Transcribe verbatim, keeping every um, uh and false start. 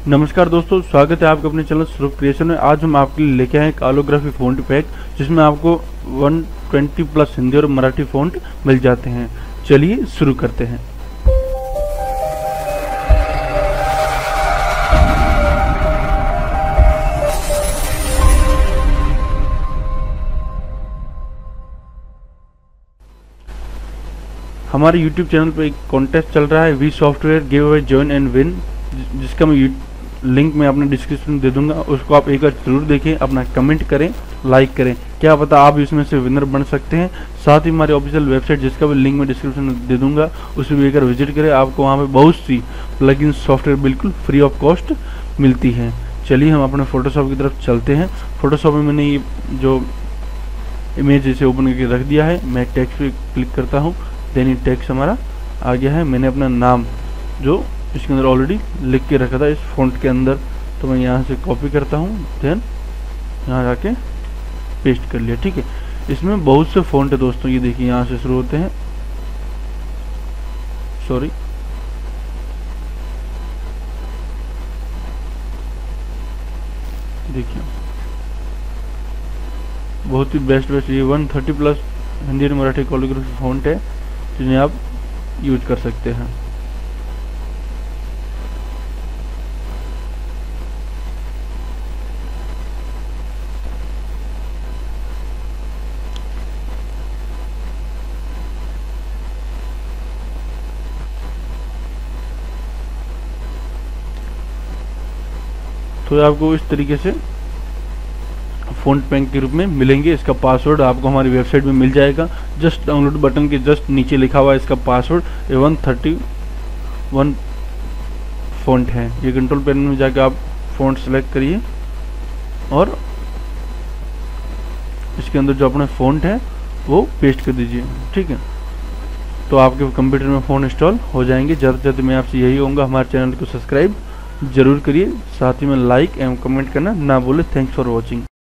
नमस्कार दोस्तों, स्वागत है आपका अपने चैनल स्वरूप क्रिएशन में। आज हम आपके लिए लेके आए कालोग्राफी फ़ॉन्ट पैक, जिसमें आपको एक सौ बीस प्लस हिंदी और मराठी फ़ॉन्ट मिल जाते हैं। चलिए शुरू करते हैं। हमारे YouTube चैनल पर एक कॉन्टेस्ट चल रहा है, we software give away join and win, जिसका मैं लिंक मैं अपने डिस्क्रिप्शन में दे दूंगा। उसको आप एक बार जरूर देखें, अपना कमेंट करें, लाइक करें। क्या पता आप इसमें से विनर बन सकते हैं। साथ ही हमारी ऑफिशियल वेबसाइट, जिसका भी लिंक मैं डिस्क्रिप्शन में दे दूंगा, उसे भी एक बार विजिट करें। आपको वहाँ पे बहुत सी प्लगइन सॉफ्टवेयर बिल्कुल फ्री ऑफ कॉस्ट मिलती हैं। चलिए हम अपने फोटोशॉप की तरफ चलते हैं। फोटोशॉप में मैंने ये जो इमेज इसे ओपन करके रख दिया है। मैं टेक्स्ट पे क्लिक करता हूँ, देन ये टेक्स्ट हमारा आ गया है। मैंने अपना नाम जो इसके अंदर ऑलरेडी लिख के रखा था इस फॉन्ट के अंदर, तो मैं यहाँ से कॉपी करता हूँ, देन यहाँ जाके पेस्ट कर लिया। ठीक है, इसमें बहुत से फॉन्ट है दोस्तों। ये देखिए, यहाँ से शुरू होते हैं, सॉरी देखिए, बहुत ही बेस्ट बेस्ट ये एक सौ तीस प्लस हिंदी और मराठी कैलिग्राफी फॉन्ट है, जिन्हें आप यूज कर सकते हैं। तो आपको इस तरीके से फ़ॉन्ट पैक के रूप में मिलेंगे। इसका पासवर्ड आपको हमारी वेबसाइट में मिल जाएगा। जस्ट डाउनलोड बटन के जस्ट नीचे लिखा हुआ है इसका पासवर्ड। ये एक सौ इकतीस फ़ॉन्ट है। ये कंट्रोल पैनल में जाकर आप फ़ॉन्ट सेलेक्ट करिए और इसके अंदर जो अपने फ़ॉन्ट है वो पेस्ट कर दीजिए। ठीक है, तो आपके कंप्यूटर में फ़ॉन्ट इंस्टॉल हो जाएंगे। ज़्यादा से ज़्यादा मैं आपसे यही कहूँगा, हमारे चैनल को सब्सक्राइब जरूर करिए, साथ ही में लाइक एवं कमेंट करना ना भूलें। Thanks for watching.